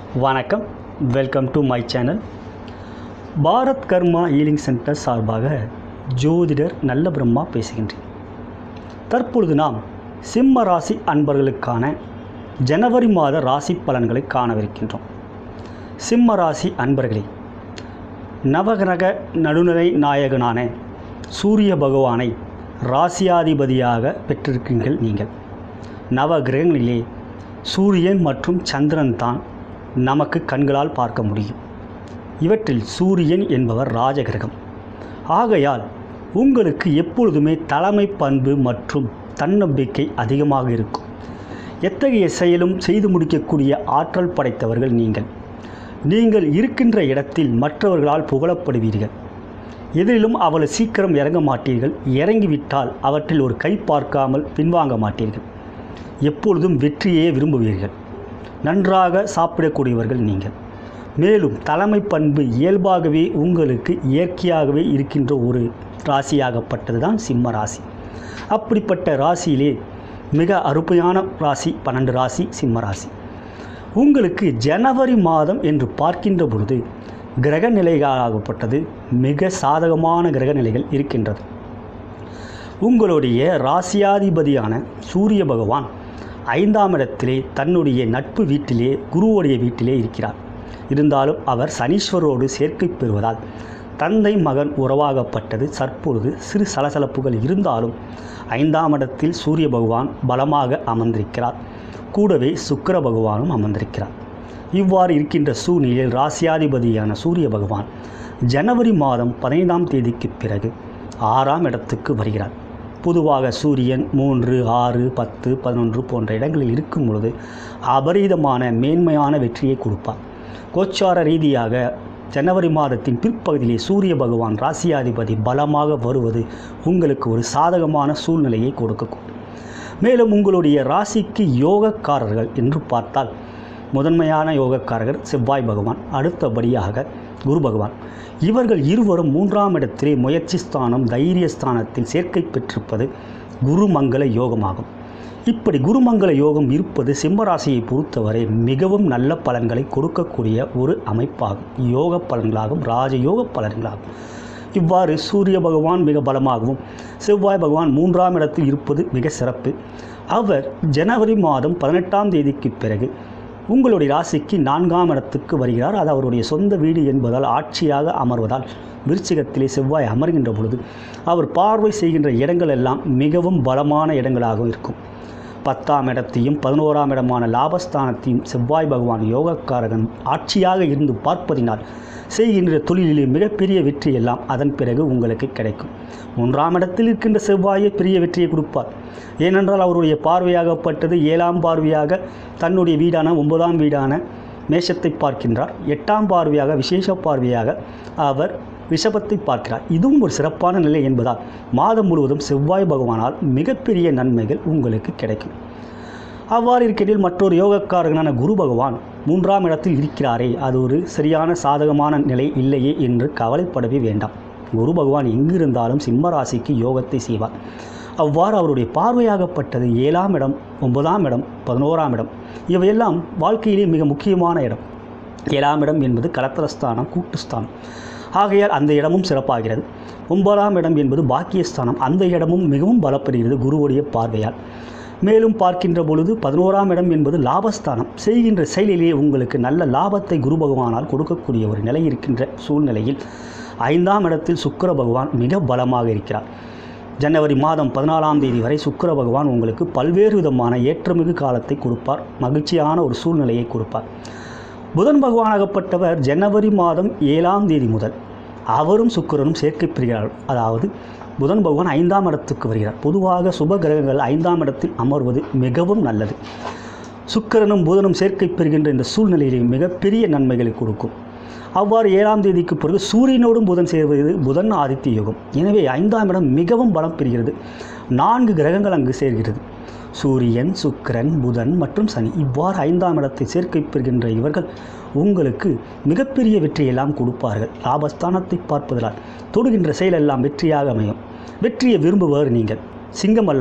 வணக்கம், welcome to my channel. Bharat Karma healing centre சார்பாக ஜோதிடர் நல்ல பிரம்மா பேசுகின்றேன். தற்பொழுது நாம் சிம்ம ராசி அன்பர்களுக்கான ஜனவரி மாத ராசி பலன்களை காணவிருக்கின்றோம். சிம்ம ராசி அன்பர்களே, நவகிரக நடுநிலை நாயகனான சூரிய பகவானை ராசியாதிபதியாக பெற்றிருக்கிறீர்கள். நீங்கள் நவகிரகங்களிலே சூரியன் மற்றும் சந்திரன் தான் நமக்கு கண்களால் பார்க்க முடியும். இவற்றில் சூரியன் என்பவர் ராஜகிரகம். ஆகையால் உங்களுக்கு எப்பொழுதுமே தலைமை பண்பு மற்றும் தன்னம்பிக்கை அதிகமாக இருக்கும். எத்தகைய செயலும் செய்து முடிக்கக்கூடிய ஆற்றல் படைத்தவர்கள் நீங்கள் இருக்கின்ற இடத்தில் மற்றவர்களால் புகழப்படுவீர்கள். எதிலும் அவ்வளவு சீக்கிரம் இறங்க மாட்டீர்கள். இறங்கிவிட்டால் அவற்றில் ஒரு கை பார்க்காமல் பின்வாங்க மாட்டீர்கள். எப்பொழுதும் வெற்றியே விரும்புவீர்கள். நன்றாக சாப்பிடக்கூடியவர்கள் நீங்கள். மேலும் தலைமை பண்பு இயல்பாகவே உங்களுக்கு இயற்கையாகவே இருக்கின்ற ஒரு ராசியாகப்பட்டது தான் சிம்ம ராசி. அப்படிப்பட்ட ராசியிலே மிக அருமையான ராசி 12 ராசி சிம்ம ராசி. உங்களுக்கு ஜனவரி மாதம் என்று பார்க்கின்ற பொழுது கிரக நிலைகளாகப்பட்டது மிக சாதகமான கிரக நிலைகள் இருக்கின்றது. உங்களுடைய ராசியாதிபதியான சூரிய பகவான் 5ஆம் இடத்திலே தன்னுடைய நட்பு வீட்டிலே குருவுடைய வீட்டிலே இருக்கிறார். இருந்தாலும் அவர் சனீஸ்வரோடு சேர்க்கை பெறுவதால் தந்தை மகன் உறவாகப்பட்டது தற்பொழுது சிறு சலசலப்புகள் இருந்தாலும் 5ஆம் இடத்தில் சூரிய பகவான் பலமாக அமர்ந்திருக்கிறார். கூடவே சுக்கிர பகவானும் அமர்ந்திருக்கிறார். இவ்வாறு இருக்கின்ற சூழ்நிலையில் ராசியாதிபதியான சூரிய பகவான் ஜனவரி மாதம் 15ஆம் தேதிக்கு பிறகு 6ஆம் இடத்துக்கு வருகிறார். பொதுவாக சூரியன் 3, 6, 10, 11 போன்ற இடங்களில் இருக்கும் பொழுது அபரீதமான மேன்மையான வெற்றியை கொடுப்பார். கோச்சார ரீதியாக ஜனவரி மாதத்தின் பிற்பகுதியிலே சூரிய பகவான் ராசியாதிபதி பலமாக வருவது உங்களுக்கு ஒரு சாதகமான சூழ்நிலையை கொடுக்கும். மேலும் உங்களுடைய ராசிக்கு யோகக்காரர்கள் என்று பார்த்தால் முதன்மையான யோகக்காரர்கள் செவ்வாய் பகவான், அடுத்தபடியாக குரு பகவான். இவர்கள் இருவரும் 3ஆம் இடத்திலே முயற்சி ஸ்தானம் தைரிய ஸ்தானத்தில் சேர்க்கை பெற்றிருப்பது குருமங்கள யோகமாகும். இப்படி குருமங்கள யோகம் இருப்பது சிம்மராசியை பொறுத்தவரை மிகவும் நல்ல பலன்களை கொடுக்கக்கூடிய ஒரு அமைப்பாகும். யோக பலன்களாகும், ராஜயோக பலன்களாகும். இவ்வாறு சூரிய பகவான் மிக பலமாகவும் செவ்வாய் பகவான் 3ஆம் இடத்தில் இருப்பது மிக சிறப்பு. அவர் ஜனவரி மாதம் 18ஆம் தேதிக்கு பிறகு உங்களுடைய ராசிக்கு 4ஆம் இடத்துக்கு வருகிறார். அது அவருடைய சொந்த வீடு என்பதால் ஆட்சியாக அமர்வதால் விருச்சிகத்திலே செவ்வாய் அமர்கின்ற பொழுது அவர் பார்வை செய்கின்ற இடங்கள் எல்லாம் மிகவும் பலமான இடங்களாக இருக்கும். 10ஆம் இடத்தையும் 11ஆம் இடமான லாபஸ்தானத்தையும் செவ்வாய் பகவான் யோகக்காரகன் ஆட்சியாக இருந்து பார்ப்பதினால் செய்கின்ற தொழிலிலே மிகப்பெரிய வெற்றி எல்லாம் அதன் பிறகு உங்களுக்கு கிடைக்கும். 3ஆம் இடத்தில் இருக்கின்ற செவ்வாயை பெரிய வெற்றியை கொடுப்பார். ஏனென்றால் அவருடைய பார்வையாகப்பட்டது 7ஆம் பார்வையாக தன்னுடைய வீடான 9ஆம் வீடான மேஷத்தை பார்க்கின்றார். 8ஆம் பார்வையாக விசேஷ பார்வையாக அவர் ரிஷபத்தை பார்க்கிறார். இதுவும் ஒரு சிறப்பான நிலை என்பதால் மாதம் முழுவதும் செவ்வாய் பகவானால் மிகப்பெரிய நன்மைகள் உங்களுக்கு கிடைக்கும். அவ்வாறு இருக்கையில் மற்றொரு யோகக்காரகனான குரு பகவான் 3ஆம் இடத்தில் இருக்கிறாரே, அது ஒரு சரியான சாதகமான நிலை இல்லையே என்று கவலைப்படவே வேண்டாம். குரு பகவான் எங்கிருந்தாலும் சிம்ம ராசிக்கு யோகத்தை செய்வார். அவ்வாறு அவருடைய பார்வையாகப்பட்டது 7ஆம் இடம், 9ஆம் இடம், 11ஆம் இடம். இவையெல்லாம் வாழ்க்கையிலே மிக முக்கியமான இடம். 7ஆம் இடம் என்பது கலத்திரஸ்தானம், கூட்டுஸ்தானம். ஆகையால் அந்த இடமும் சிறப்பாகிறது. 9ஆம் இடம் என்பது பாக்கியஸ்தானம். அந்த இடமும் மிகவும் பலப்படுகிறது குருவுடைய பார்வையால். மேலும் பார்க்கின்ற பொழுது 11ஆம் இடம் என்பது லாபஸ்தானம். செய்கின்ற செயலிலே உங்களுக்கு நல்ல லாபத்தை குரு பகவானால் கொடுக்கக்கூடிய ஒரு நிலை இருக்கின்ற சூழ்நிலையில் 5ஆம் இடத்தில் சுக்கிர பகவான் மிக பலமாக இருக்கிறார். ஜனவரி மாதம் 14ஆம் தேதி வரை சுக்கிர பகவான் உங்களுக்கு பல்வேறு விதமான ஏற்றமிகு காலத்தை கொடுப்பார். மகிழ்ச்சியான ஒரு சூழ்நிலையை கொடுப்பார். புதன் பகவானாகப்பட்டவர் ஜனவரி மாதம் 7ஆம் தேதி முதல் அவரும் சுக்கிரனும் சேர்க்கை பெறுகிறார்கள். அதாவது புதன் பகவான் 5ஆம் இடத்துக்கு வருகிறார். பொதுவாக சுப கிரகங்கள் 5ஆம் இடத்தில் அமர்வது மிகவும் நல்லது. சுக்கிரனும் புதனும் சேர்க்கை பெறுகின்ற இந்த சூழ்நிலையிலே மிகப்பெரிய நன்மைகளை கொடுக்கும். அவ்வாறு 7ஆம் தேதிக்கு பிறகு சூரியனோடும் புதன் சேர்வது புதன் ஆதித்ய யோகம். எனவே 5ஆம் இடம் மிகவும் பலம் பெறுகிறது. 4 கிரகங்கள் அங்கு சேர்கிறது. சூரியன், சுக்கிரன், புதன் மற்றும் சனி. இவ்வாறு 5ஆம் இடத்தை சேர்க்கை பெறுகின்ற இவர்கள் உங்களுக்கு மிகப்பெரிய வெற்றியெல்லாம் கொடுப்பார்கள். லாபஸ்தானத்தை பார்ப்பதால் தொடுகின்ற செயலெல்லாம் வெற்றியாக அமையும். வெற்றியை விரும்புபவர் நீங்கள். சிங்கம் அல்லவா?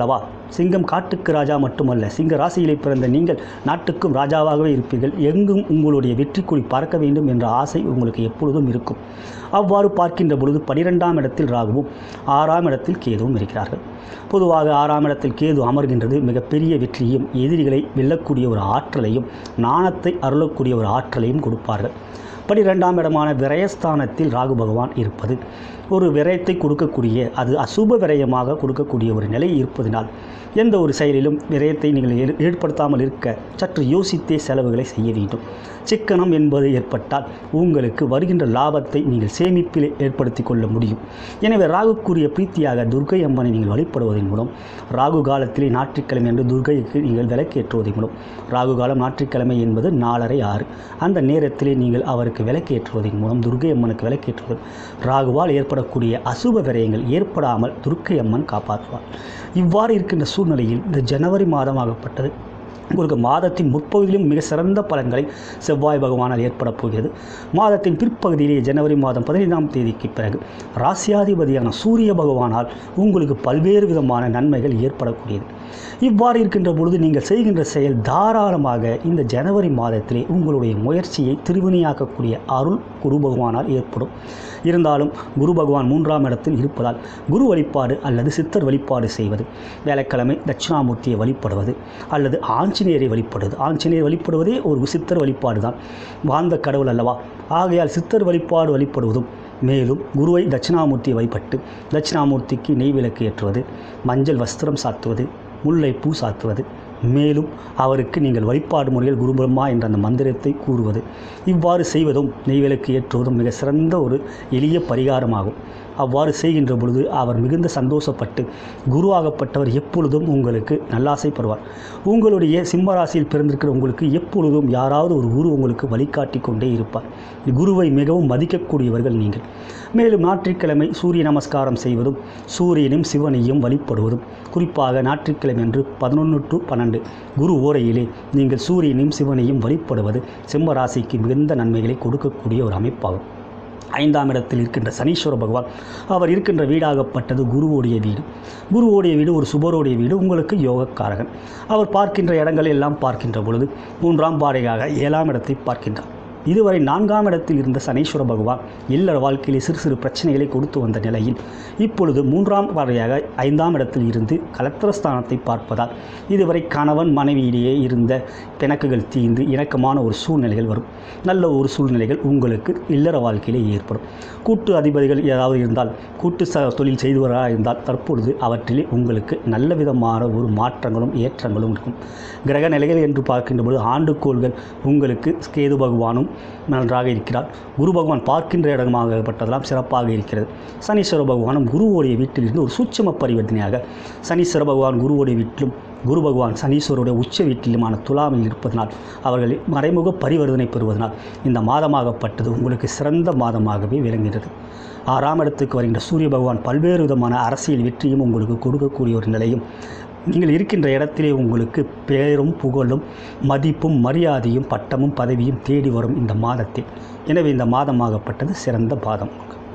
சிங்கம் காட்டுக்கு ராஜா மட்டுமல்ல, சிங்க ராசியிலே பிறந்த நீங்கள் நாட்டுக்கும் ராஜாவாகவே இருப்பீர்கள். எங்கும் உங்களுடைய வெற்றி கொடி பறக்க வேண்டும் என்ற ஆசை உங்களுக்கு எப்பொழுதும் இருக்கும். அவ்வாறு பார்க்கின்ற பொழுது 12ஆம் இடத்தில் ராகுவும் 6ஆம் இடத்தில் கேதுவும் இருக்கிறார்கள். பொதுவாக 6ஆம் இடத்தில் கேது அமர்கின்றது மிகப்பெரிய வெற்றியும், எதிரிகளை வெல்லக்கூடிய ஒரு ஆற்றலையும், நாணத்தை அருளக்கூடிய ஒரு ஆற்றலையும் கொடுப்பார்கள். 12ஆம் இடமான விரயஸ்தானத்தில் ராகு பகவான் இருப்பது ஒரு விரயத்தை கொடுக்கக்கூடிய, அது அசுப விரயமாக கொடுக்கக்கூடிய ஒரு நிலை இருப்பதனால் எந்த ஒரு செயலிலும் விரயத்தை நீங்கள் ஏற்படுத்தாமல் இருக்க சற்று யோசித்தே செலவுகளை செய்ய வேண்டும். சிக்கனம் என்பது ஏற்பட்டால் உங்களுக்கு வருகின்ற லாபத்தை நீங்கள் சேமிப்பில் ஏற்படுத்தி கொள்ள முடியும். எனவே ராகுக்குரிய பிரீத்தியாக துர்க்கை அம்மனை நீங்கள் வழிபடுவதன் மூலம், ராகு காலத்திலே ஞாயிற்றுக்கிழமை என்று துர்க்கைக்கு நீங்கள் விளக்கேற்றுவதன் மூலம், ராகு காலம் ஞாயிற்றுக்கிழமை என்பது 4:30 அந்த நேரத்திலே நீங்கள் அவருக்கு விளக்கேற்றுவதன் மூலம், துர்க்கை அம்மனுக்கு விளக்கேற்றுவது ராகுவால் ஏற்படக்கூடிய அசுப விரயங்கள் ஏற்படாமல் துர்க்கை அம்மன் காப்பாற்றுவார். இவ்வாறு இருக்கின்ற சூழ்நிலையில் இந்த ஜனவரி மாதமாகப்பட்டது உங்களுக்கு மாதத்தின் முற்பகுதியிலும் மிக சிறந்த பலன்களை செவ்வாய் பகவானால் ஏற்பட போகிறது. மாதத்தின் பிற்பகுதியிலே ஜனவரி மாதம் 15ஆம் தேதிக்கு பிறகு ராசியாதிபதியான சூரிய பகவானால் உங்களுக்கு பல்வேறு விதமான நன்மைகள் ஏற்படக்கூடியது. இவ்வாறு இருக்கின்ற பொழுது நீங்கள் செய்கின்ற செயல் தாராளமாக இந்த ஜனவரி மாதத்திலே உங்களுடைய முயற்சியை திருவினையாக்கக்கூடிய அருள் குரு பகவானால் ஏற்படும். இருந்தாலும் குரு பகவான் 3ஆம் இடத்தில் இருப்பதால் குரு வழிபாடு அல்லது சித்தர் வழிபாடு செய்வது, வேலைக்கிழமை தட்சிணாமூர்த்தியை வழிபடுவது அல்லது ஆஞ்சநேயரை வழிபடுவது, ஆஞ்சநேயர் வழிபடுவதே ஒரு சித்தர் வழிபாடு தான், வாழ்ந்த கடவுள் அல்லவா. ஆகையால் சித்தர் வழிபாடு வழிபடுவதும், மேலும் குருவை தட்சிணாமூர்த்தியை வழிபட்டு தட்சிணாமூர்த்திக்கு நெய் விளக்கு ஏற்றுவது, மஞ்சள் வஸ்திரம் சாத்துவது, முல்லைப்பூ சாத்துவது, மேலும் அவருக்கு நீங்கள் வழிபாடு முறையில் குரு பிரம்மா என்ற அந்த மந்திரத்தை கூறுவது, இவ்வாறு செய்வதும் நெய்விளக்கு ஏற்றுவதும் மிக சிறந்த ஒரு எளிய பரிகாரமாகும். அவ்வாறு செய்கின்ற பொழுது அவர் மிகுந்த சந்தோஷப்பட்டு, குருவாகப்பட்டவர் எப்பொழுதும் உங்களுக்கு நல்லாசைப்படுவார். உங்களுடைய சிம்மராசியில் பிறந்திருக்கிற உங்களுக்கு எப்பொழுதும் யாராவது ஒரு குரு உங்களுக்கு வழிகாட்டி கொண்டே இருப்பார். குருவை மிகவும் மதிக்கக்கூடியவர்கள் நீங்கள். மேலும் ஞாயிற்றுக்கிழமை சூரிய நமஸ்காரம் செய்வதும், சூரியனையும் சிவனையும் வழிபடுவதும், குறிப்பாக ஞாயிற்றுக்கிழமை என்று 11 to 12 குரு ஓரையிலே நீங்கள் சூரியனையும் சிவனையும் வழிபடுவது சிம்மராசிக்கு மிகுந்த நன்மைகளை கொடுக்கக்கூடிய ஒரு அமைப்பாகும். 5ஆம் இடத்தில் இருக்கின்ற சனீஸ்வர பகவான், அவர் இருக்கின்ற வீடாகப்பட்டது குருவோடைய வீடு. குருவோடைய வீடு ஒரு சுபரோடைய வீடு, உங்களுக்கு யோகக்காரகன். அவர் பார்க்கின்ற இடங்களை எல்லாம் பார்க்கின்ற பொழுது 3ஆம் பார்வையாக 7ஆம் இடத்தை பார்க்கின்றார். இதுவரை 4ஆம் இடத்தில் இருந்த சனீஸ்வர பகவான் இல்லற வாழ்க்கையிலே சிறு சிறு பிரச்சனைகளை கொடுத்து வந்த நிலையில் இப்பொழுது 3ஆம் பார்வையாக 5ஆம் இடத்தில் இருந்து கலத்திரஸ்தானத்தை பார்ப்பதால் இதுவரை கணவன் மனைவியிடையே இருந்த பிணக்குகள் தீர்ந்து இணக்கமான ஒரு சூழ்நிலைகள் வரும். நல்ல ஒரு சூழ்நிலைகள் உங்களுக்கு இல்லற வாழ்க்கையிலே ஏற்படும். கூட்டு அதிபதிகள் ஏதாவது இருந்தால், கூட்டு தொழில் செய்துவராக இருந்தால் தற்பொழுது அவற்றிலே உங்களுக்கு நல்ல விதமான ஒரு மாற்றங்களும் ஏற்றங்களும் இருக்கும். கிரக நிலைகள் என்று பார்க்கின்ற பொழுது ஆண்டுகோள்கள் உங்களுக்கு கேது பகவானும் நன்றாக இருக்கிறார். குரு பகவான் பார்க்கின்ற இடமாகப்பட்டதெல்லாம் சிறப்பாக இருக்கிறது. சனீஸ்வர பகவானும் குருவோடைய வீட்டிலிருந்து ஒரு சூட்சும பரிவர்த்தனையாக சனீஸ்வர பகவான் குருவோடைய வீட்டிலும், குரு பகவான் சனீஸ்வருடைய உச்ச வீட்டிலுமான துலாமில் இருப்பதனால் அவர்கள் மறைமுக பரிவர்த்தனை பெறுவதனால் இந்த மாதமாகப்பட்டது உங்களுக்கு சிறந்த மாதமாகவே விளங்குகிறது. 6ஆம் இடத்துக்கு வருகின்ற சூரிய பகவான் பல்வேறு விதமான அரசியல் வெற்றியும் உங்களுக்கு கொடுக்கக்கூடிய ஒரு நிலையும், நீங்கள் இருக்கின்ற இடத்திலே உங்களுக்கு பேரும் புகழும் மதிப்பும் மரியாதையும் பட்டமும் பதவியும் தேடி வரும் இந்த மாதத்தில். எனவே இந்த மாதமாகப்பட்டது சிறந்த மாதம்.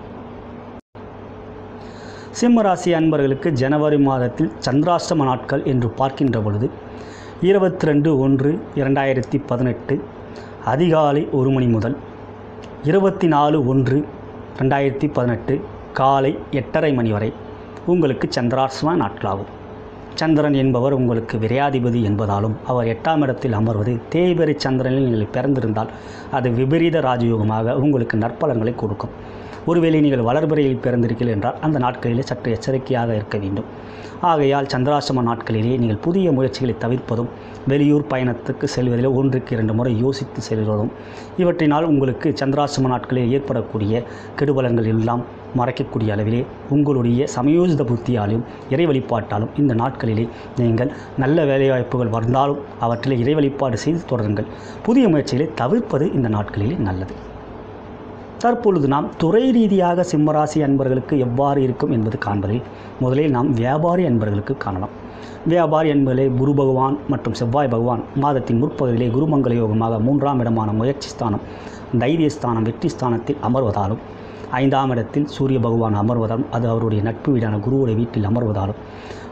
சிம்மராசி அன்பர்களுக்கு ஜனவரி மாதத்தில் சந்திராஷ்டம நாட்கள் என்று பார்க்கின்ற பொழுது 22/1/2018 அதிகாலை 1 மணி முதல் 24/1/2018 காலை 8:30 மணி வரை உங்களுக்கு சந்திராஷ்டம நாட்களாகும். சந்திரன் என்பவர் உங்களுக்கு விரையாதிபதி என்பதாலும் அவர் 8ஆம் இடத்தில் அமர்வது தேய்பிறை சந்திரனில் நீங்கள் பிறந்திருந்தால் அது விபரீத ராஜயோகமாக உங்களுக்கு நற்பலன்களை கொடுக்கும். ஒருவேளை நீங்கள் வளர்பிறையில் பிறந்திருக்கிறீர்கள் என்றால் அந்த நாட்களிலே சற்று எச்சரிக்கையாக இருக்க வேண்டும். ஆகையால் சந்திராஷ்டம நாட்களிலே நீங்கள் புதிய முயற்சிகளை தவிர்ப்பதும், வெளியூர் பயணத்துக்கு செல்வதில் 1க்கு 2 முறை யோசித்து செல்வதும், இவற்றினால் உங்களுக்கு சந்திராஷ்டம நாட்களில் ஏற்படக்கூடிய கெடுபலன்கள் எல்லாம் மறைக்கக்கூடிய அளவிலே உங்களுடைய சமயோஜித புத்தியாலும் இறை வழிபாட்டாலும் இந்த நாட்களிலே நீங்கள் நல்ல வேலைவாய்ப்புகள் வந்தாலும் அவற்றிலே இறை வழிபாடு செய்து தொடருங்கள். புதிய முயற்சிகளை தவிர்ப்பது இந்த நாட்களிலே நல்லது. தற்பொழுது நாம் துறை ரீதியாக சிம்மராசி அன்பர்களுக்கு எவ்வாறு இருக்கும் என்பது காண்பதில் முதலில் நாம் வியாபாரி அன்பர்களுக்கு காணலாம். வியாபாரி என்பதிலே குரு பகவான் மற்றும் செவ்வாய் பகவான் மாதத்தின் முற்பகுதியிலே குருமங்கள யோகமாக 3ஆம் இடமான முயற்சி ஸ்தானம், தைரியஸ்தானம், வெற்றி ஸ்தானத்தில் அமர்வதாலும், 5ஆம் இடத்தில் சூரிய பகவான் அமர்வதாலும், அது அவருடைய நட்பு வீடான குருவுடைய வீட்டில் அமர்வதாலும்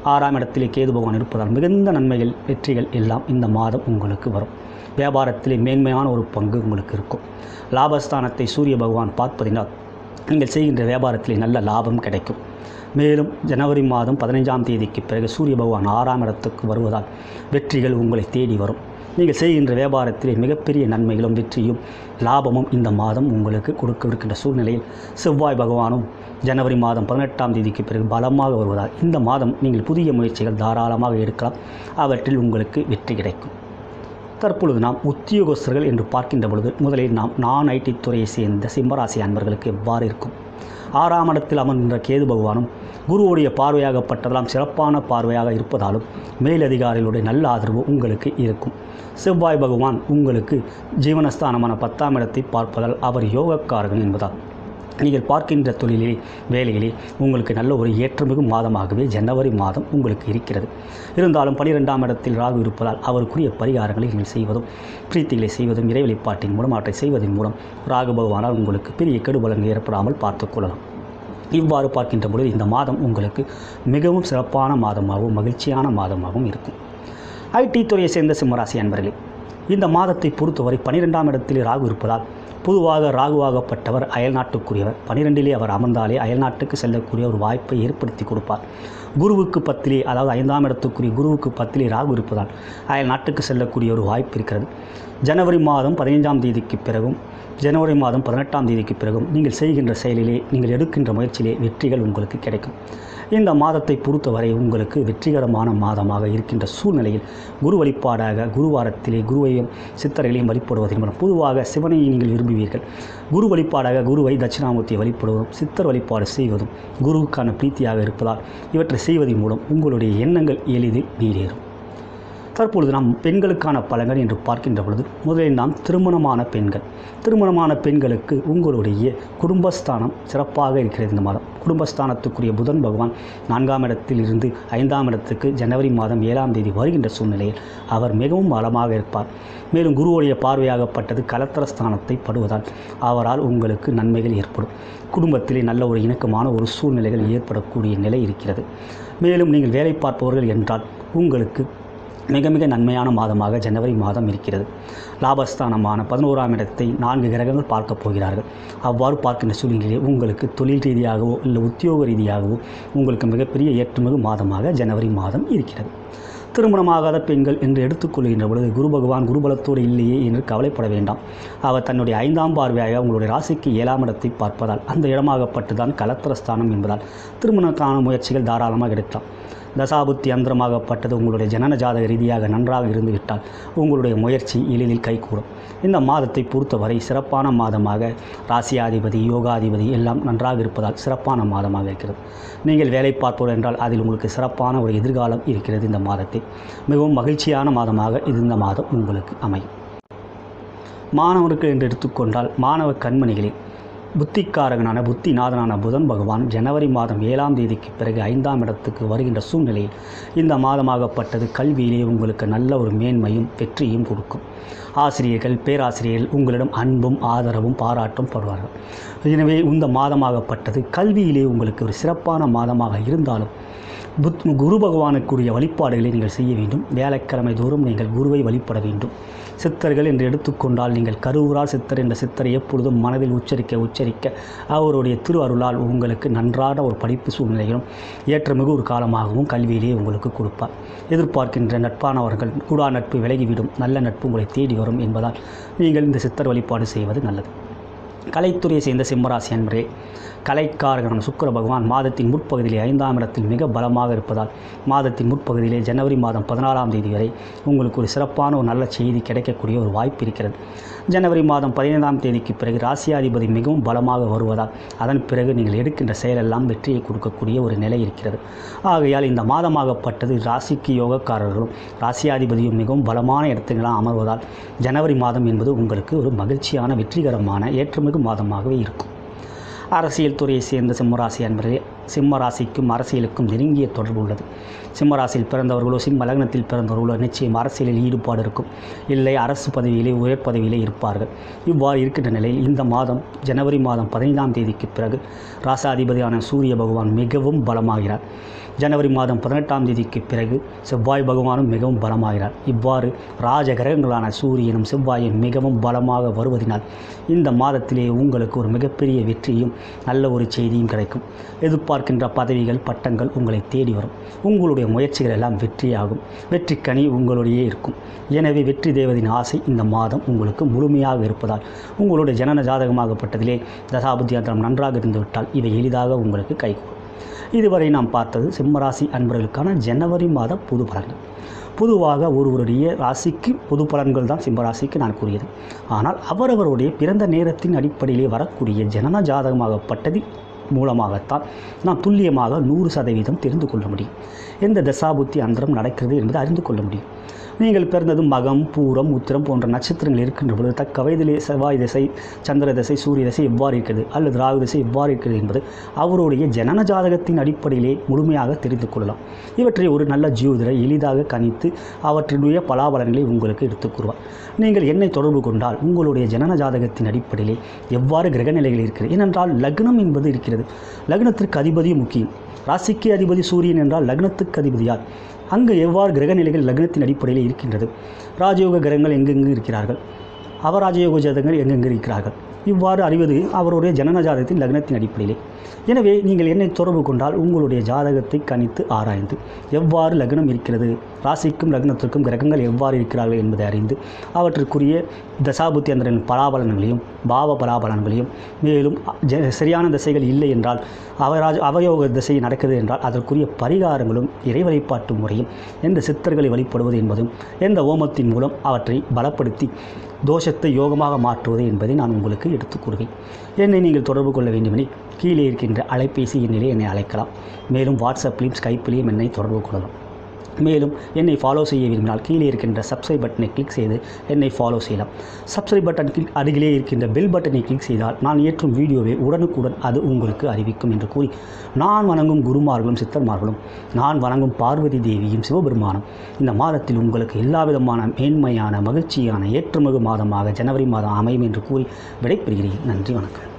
6ஆம் இடத்திலே கேது பகவான் இருப்பதால் மிகுந்த நன்மைகள் வெற்றிகள் எல்லாம் இந்த மாதம் உங்களுக்கு வரும். வியாபாரத்திலே மேன்மையான ஒரு பங்கு உங்களுக்கு இருக்கும். லாபஸ்தானத்தை சூரிய பகவான் பார்ப்பதினால் நீங்கள் செய்கின்ற வியாபாரத்திலே நல்ல லாபம் கிடைக்கும். மேலும் ஜனவரி மாதம் 15ஆம் தேதிக்கு பிறகு சூரிய பகவான் 6ஆம் இடத்துக்கு வருவதால் வெற்றிகள் உங்களை தேடி வரும். நீங்கள் செய்கின்ற வியாபாரத்திலே மிகப்பெரிய நன்மைகளும் வெற்றியும் லாபமும் இந்த மாதம் உங்களுக்கு கொடுக்கின்ற சூழ்நிலையில் செவ்வாய் பகவானும் ஜனவரி மாதம் 18ஆம் தேதிக்கு பிறகு பலமாக வருவதால் இந்த மாதம் நீங்கள் புதிய முயற்சிகள் தாராளமாக எடுக்கலாம். அவற்றில் உங்களுக்கு வெற்றி கிடைக்கும். தற்பொழுது நாம் உத்தியோகஸ்தர்கள் என்று பார்க்கின்ற பொழுது முதலில் நாம் நான்-ஐடி துறையை சேர்ந்த சிம்மராசி அன்பர்களுக்கு எவ்வாறு இருக்கும்? 6ஆம் இடத்தில் அமர்கின்ற கேது பகவானும் குருவுடைய பார்வையாகப்பட்டதெல்லாம் சிறப்பான பார்வையாக இருப்பதாலும் மேலதிகாரிகளுடைய நல்ல ஆதரவு உங்களுக்கு இருக்கும். செவ்வாய் பகவான் உங்களுக்கு ஜீவனஸ்தானமான 10ஆம் இடத்தை பார்ப்பதால் அவர் யோகக்காரகன் என்பதால் நீங்கள் பார்க்கின்ற தொழிலே வேலையிலே உங்களுக்கு நல்ல ஒரு ஏற்றமிகு மாதமாகவே ஜனவரி மாதம் உங்களுக்கு இருக்கிறது. இருந்தாலும் 12ஆம் இடத்தில் ராகு இருப்பதால் அவருக்குரிய பரிகாரங்களை நீங்கள் செய்வதும் பிரீத்திகளை செய்வதும் இறை வழிபாட்டின் மூலம் அவற்றை செய்வதன் மூலம் ராகு பகவானால் உங்களுக்கு பெரிய கெடுபலன்கள் ஏற்படாமல் பார்த்துக்கொள்ளலாம். இவ்வாறு பார்க்கின்ற பொழுது இந்த மாதம் உங்களுக்கு மிகவும் சிறப்பான மாதமாகவும் மகிழ்ச்சியான மாதமாகவும் இருக்கும். ஐடி துறையை சேர்ந்த சிம்மராசி அன்பர்களே, இந்த மாதத்தை பொறுத்தவரை 12ஆம் இடத்தில் ராகு இருப்பதால் பொதுவாக ராகுவாகப்பட்டவர் அயல்நாட்டுக்குரியவர். 12இலே அவர் அமர்ந்தாலே அயல்நாட்டுக்கு செல்லக்கூடிய ஒரு வாய்ப்பை ஏற்படுத்தி கொடுப்பார். குருவுக்கு 10இலே, அதாவது 5ஆம் இடத்துக்குரிய குருவுக்கு 10இலே ராகு இருப்பதால் அயல் நாட்டுக்கு செல்லக்கூடிய ஒரு வாய்ப்பு இருக்கிறது. ஜனவரி மாதம் 15ஆம் தேதிக்கு பிறகும் ஜனவரி மாதம் 18ஆம் தேதிக்கு பிறகும் நீங்கள் செய்கின்ற செயலிலே நீங்கள் எடுக்கின்ற முயற்சியிலே வெற்றிகள் உங்களுக்கு கிடைக்கும். இந்த மாதத்தை பொறுத்தவரை உங்களுக்கு வெற்றிகரமான மாதமாக இருக்கின்ற சூழ்நிலையில் குரு வழிபாடாக குருவாரத்திலே குருவையும் சித்தர்களையும் வழிபடுவதன் மூலம் பொதுவாக சிவனை நீங்கள் விரும்புவீர்கள். குரு வழிபாடாக குருவை தட்சிணாமூர்த்தியை வழிபடுவதும் சித்தர் வழிபாடு செய்வதும் குருவுக்கான பிரீத்தியாக இருப்பதால் இவற்றை செய்வதன் மூலம் உங்களுடைய எண்ணங்கள் எளிதில் நீடேறும். தற்பொழுது நாம் பெண்களுக்கான பலன்கள் என்று பார்க்கின்ற பொழுது முதலில் நாம் திருமணமான பெண்களுக்கு உங்களுடைய குடும்பஸ்தானம் சிறப்பாக இருக்கிறது. இந்த மாதம் குடும்பஸ்தானத்துக்குரிய புதன் பகவான் 4ஆம் இடத்தில் இருந்து 5ஆம் இடத்துக்கு ஜனவரி மாதம் 7ஆம் தேதி வருகின்ற சூழ்நிலையில் அவர் மிகவும் பலமாக இருப்பார். மேலும் குருவுடைய பார்வையாகப்பட்டது கலத்திரஸ்தானத்தை படுவதால் அவரால் உங்களுக்கு நன்மைகள் ஏற்படும். குடும்பத்திலே நல்ல ஒரு இணக்கமான ஒரு சூழ்நிலைகள் ஏற்படக்கூடிய நிலை இருக்கிறது. மேலும் நீங்கள் வேலை பார்ப்பவர்கள் என்றால் உங்களுக்கு மிக மிக நன்மையான மாதமாக ஜனவரி மாதம் இருக்கிறது. லாபஸ்தானமான 11ஆம் இடத்தை 4 கிரகங்கள் பார்க்கப் போகிறார்கள். அவ்வாறு பார்க்கின்ற சூழ்நிலையிலே உங்களுக்கு தொழில் ரீதியாகவோ இல்லை உத்தியோக ரீதியாகவோ உங்களுக்கு மிகப்பெரிய ஏற்றுமிகு மாதமாக ஜனவரி மாதம் இருக்கிறது. திருமணமாகாத பெண்கள் என்று எடுத்துக்கொள்கின்ற பொழுது குரு பகவான் குருபலத்தோடு இல்லையே என்று கவலைப்பட வேண்டாம். அவர் தன்னுடைய 5ஆம் பார்வையாக உங்களுடைய ராசிக்கு 7ஆம் இடத்தை பார்ப்பதால் அந்த இடமாகப்பட்டுதான் கலத்திரஸ்தானம் என்பதால் திருமணக்கான முயற்சிகள் தாராளமாக எடுக்கலாம். தசாபுத்தி அந்தரமாகப்பட்டது உங்களுடைய ஜனன ஜாதக ரீதியாக நன்றாக இருந்துவிட்டால் உங்களுடைய முயற்சி எளிதில் கைகூடும். இந்த மாதத்தை பொறுத்தவரை சிறப்பான மாதமாக ராசியாதிபதி யோகாதிபதி எல்லாம் நன்றாக இருப்பதால் சிறப்பான மாதமாக இருக்கிறது. நீங்கள் வேலை பார்ப்பவர் என்றால் அதில் உங்களுக்கு சிறப்பான ஒரு எதிர்காலம் இருக்கிறது. இந்த மாதத்தில் மிகவும் மகிழ்ச்சியான மாதமாக இந்த மாதம் உங்களுக்கு அமையும். மாணவர்கள் என்று எடுத்துக்கொண்டால் மாணவ கண்மணிகளில் புத்திக்காரகனான புத்திநாதனான புதன் பகவான் ஜனவரி மாதம் 7ஆம் தேதிக்கு பிறகு 5ஆம் இடத்துக்கு வருகின்ற சூழ்நிலையில் இந்த மாதமாகப்பட்டது கல்வியிலே உங்களுக்கு நல்ல ஒரு மேன்மையும் வெற்றியும் கொடுக்கும். ஆசிரியர்கள் பேராசிரியர்கள் உங்களிடம் அன்பும் ஆதரவும் பாராட்டும் படுவார்கள். எனவே இந்த மாதமாகப்பட்டது கல்வியிலே உங்களுக்கு ஒரு சிறப்பான மாதமாக இருந்தாலும் குரு பகவானுக்குரிய வழிபாடுகளை நீங்கள் செய்ய வேண்டும். வியாழக்கிழமை தோறும் நீங்கள் குருவை வழிபட வேண்டும். சித்தர்கள் என்று எடுத்துக்கொண்டால் நீங்கள் கருவூரார் சித்தர் என்ற சித்தரை எப்பொழுதும் மனதில் உச்சரிக்க அவருடைய திரு அருளால் உங்களுக்கு நன்றான ஒரு படிப்பு சூழ்நிலைகளும் ஏற்றமிகு ஒரு காலமாகவும் கல்வியிலே உங்களுக்கு கொடுப்பார். எதிர்பார்க்கின்ற நட்பானவர்கள் கூடா நட்பு விலகிவிடும், நல்ல நட்பு உங்களை தேடி வரும் என்பதால் நீங்கள் இந்த சித்தர் வழிபாடு செய்வது நல்லது. கலைத்துறையை சேர்ந்த சிம்மராசி அன்பரே, கலைக்காரகனான சுக்கிர பகவான் மாதத்தின் முற்பகுதியிலே 5ஆம் இடத்தில் மிக பலமாக இருப்பதால் மாதத்தின் முற்பகுதியிலே ஜனவரி மாதம் 16ஆம் தேதி வரை உங்களுக்கு ஒரு சிறப்பான ஒரு நல்ல செய்தி கிடைக்கக்கூடிய ஒரு வாய்ப்பு இருக்கிறது. ஜனவரி மாதம் 15ஆம் தேதிக்கு பிறகு ராசியாதிபதி மிகவும் பலமாக வருவதால் அதன் பிறகு நீங்கள் எடுக்கின்ற செயலெல்லாம் வெற்றியை கொடுக்கக்கூடிய ஒரு நிலை இருக்கிறது. ஆகையால் இந்த மாதமாகப்பட்டது ராசிக்கு யோகக்காரர்களும் ராசியாதிபதியும் மிகவும் பலமான இடத்துக்கெல்லாம் அமர்வதால் ஜனவரி மாதம் என்பது உங்களுக்கு ஒரு மகிழ்ச்சியான வெற்றிகரமான ஏற்றுமிகு மாதமாகவே இருக்கும். அரசியல் துறையை சேர்ந்த சிம்மராசி அன்பர்களே, சிம்ம ராசிக்கும் அரசியலுக்கும் நெருங்கிய தொடர்பு உள்ளது. சிம்ம ராசியில் பிறந்தவர்களோ சிம்ம லக்னத்தில் பிறந்தவர்களோ நிச்சயம் அரசியலில் ஈடுபாடு இருக்கும், இல்லை அரசு பதவியிலே உயர் பதவியிலே இருப்பார்கள். இவ்வாறு இருக்கின்ற நிலையில் இந்த மாதம் ஜனவரி மாதம் 15ஆம் தேதிக்கு பிறகு ராசாதிபதியான சூரிய பகவான் மிகவும் பலமாகிறார். ஜனவரி மாதம் 18ஆம் தேதிக்கு பிறகு செவ்வாய் பகவானும் மிகவும் பலமாகிறார். இவ்வாறு ராஜ கிரகங்களான சூரியனும் செவ்வாயும் மிகவும் பலமாக வருவதனால் இந்த மாதத்திலே உங்களுக்கு ஒரு மிகப்பெரிய வெற்றியும் நல்ல ஒரு செய்தியும் கிடைக்கும். எதிர்பார்க்கின்ற பதவிகள் பட்டங்கள் உங்களை தேடி வரும். உங்களுடைய முயற்சிகள் எல்லாம் வெற்றியாகும். வெற்றிக்கனி உங்களுடைய இருக்கும். எனவே வெற்றி தேவதின் ஆசை இந்த மாதம் உங்களுக்கு முழுமையாக இருப்பதால் உங்களுடைய ஜனன ஜாதகமாகப்பட்டதிலே தசாபுத்தி அந்தரம் நன்றாக இருந்துவிட்டால் இவை எளிதாக உங்களுக்கு கைகூடும். இதுவரை நாம் பார்த்தது சிம்மராசி அன்பர்களுக்கான ஜனவரி மாத பொது பலன்கள். பொதுவாக ஒருவருடைய ராசிக்கு பொது பலன்கள் தான் சிம்மராசிக்கு நான் கூறியது. ஆனால் அவரவருடைய பிறந்த நேரத்தின் அடிப்படையிலே வரக்கூடிய ஜனன ஜாதகமாகப்பட்டது மூலமாகத்தான் நாம் துல்லியமாக 100% தெரிந்து கொள்ள முடியும். எந்த தசாபுத்தி அந்தரம் நடக்கிறது என்பதை அறிந்து கொள்ள முடியும். நீங்கள் பிறந்ததும் மகம், பூரம், உத்திரம் போன்ற நட்சத்திரங்கள் இருக்கின்ற பொழுது தக்க வயதிலே செவ்வாய் திசை, சந்திர திசை, சூரிய திசை எவ்வாறு இருக்கிறது அல்லது ராகு திசை எவ்வாறு இருக்கிறது என்பது அவருடைய ஜனன ஜாதகத்தின் அடிப்படையிலே முழுமையாக தெரிந்து கொள்ளலாம். இவற்றை ஒரு நல்ல ஜோதிடர் எளிதாக கணித்து அவற்றினுடைய பலாபலன்களை உங்களுக்கு எடுத்துக் கூறுவார். நீங்கள் என்னை தொடர்பு கொண்டால் உங்களுடைய ஜனன ஜாதகத்தின் அடிப்படையிலே எவ்வாறு கிரகநிலைகள் இருக்கிறது, ஏனென்றால் லக்னம் என்பது இருக்கிறது. லக்னத்திற்கு அதிபதியும் முக்கியம். ராசிக்கு அதிபதி சூரியன் என்றால் லக்னத்துக்கு அதிபதி யார்? அங்கு எவ்வாறு கிரகநிலைகள் லக்னத்தின் அடிப்படையில் இருக்கின்றது, ராஜயோக கிரகங்கள் எங்கெங்கு இருக்கிறார்கள், அவராஜயோக ஜாதகங்கள் எங்கெங்கு இருக்கிறார்கள், இவ்வாறு அறிவது அவருடைய ஜனன ஜாதகத்தின் லக்னத்தின் அடிப்படையிலே. எனவே நீங்கள் என்னை தொடர்பு கொண்டால் உங்களுடைய ஜாதகத்தை கணித்து ஆராய்ந்து எவ்வாறு லக்னம் இருக்கிறது, ராசிக்கும் லக்னத்திற்கும் கிரகங்கள் எவ்வாறு இருக்கிறார்கள் என்பதை அறிந்து அவற்றுக்குரிய தசாபுத்தி அந்தரங்களின் பலாபலன்களையும் பாவ பலாபலன்களையும், மேலும் சரியான திசைகள் இல்லை என்றால் அவயோக திசை நடக்குது என்றால் அதற்குரிய பரிகாரங்களும் இறை வழிபாட்டு முறையும், எந்த சித்தர்களை வழிபடுவது என்பதும், எந்த ஓமத்தின் மூலம் அவற்றை பலப்படுத்தி தோஷத்தை யோகமாக மாற்றுவது என்பதை நான் உங்களுக்கு எடுத்துக் கூறுவேன். என்னை நீங்கள் தொடர்பு கொள்ள வேண்டுமெனில் கீழே இருக்கின்ற அலைபேசி எண்ணிலே என்னை அழைக்கலாம். மேலும் வாட்ஸ்அப்லேயும் ஸ்கைப்பிலையும் என்னை தொடர்பு கொள்ளலாம். மேலும் என்னை ஃபாலோ செய்ய விரும்பினால் கீழே இருக்கின்ற சப்ஸ்கிரைப் பட்டனை கிளிக் செய்து என்னை ஃபாலோ செய்யலாம். சப்ஸ்கிரைப் பட்டன் கிளிக் அருகிலே இருக்கின்ற பெல் பட்டனை கிளிக் செய்தால் நான் ஏற்றும் வீடியோவை உடனுக்குடன் அது உங்களுக்கு அறிவிக்கும் என்று கூறி, நான் வணங்கும் குருமார்களும் சித்தர்மார்களும், நான் வணங்கும் பார்வதி தேவியும் சிவபெருமானும் இந்த மாதத்தில் உங்களுக்கு எல்லா விதமான மேன்மையான மகிழ்ச்சியான ஏற்றுமிகு மாதமாக ஜனவரி மாதம் அமையும் என்று கூறி விடைபெறுகிறேன். நன்றி, வணக்கம்.